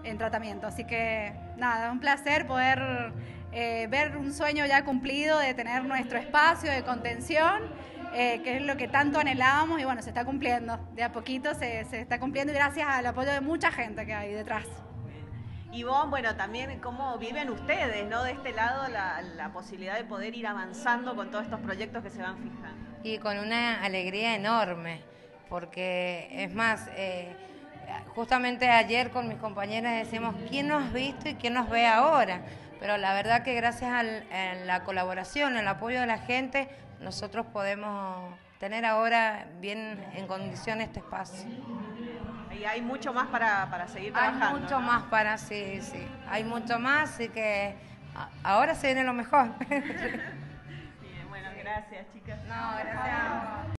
en tratamiento. Así que nada, un placer poder ver un sueño ya cumplido de tener nuestro espacio de contención, que es lo que tanto anhelábamos y bueno, se está cumpliendo. De a poquito se está cumpliendo y gracias al apoyo de mucha gente que hay detrás. Y vos, bueno, también cómo viven ustedes, ¿no? De este lado la posibilidad de poder ir avanzando con todos estos proyectos que se van fijando. Y con una alegría enorme, porque es más, justamente ayer con mis compañeras decíamos, ¿quién nos ha visto y quién nos ve ahora? Pero la verdad que gracias a la colaboración, al apoyo de la gente, nosotros podemos tener ahora bien en condición este espacio. Y hay mucho más para seguir trabajando. Hay mucho más para, sí, hay mucho más, así que ahora se viene lo mejor. Bien, bueno, gracias chicas. No, gracias.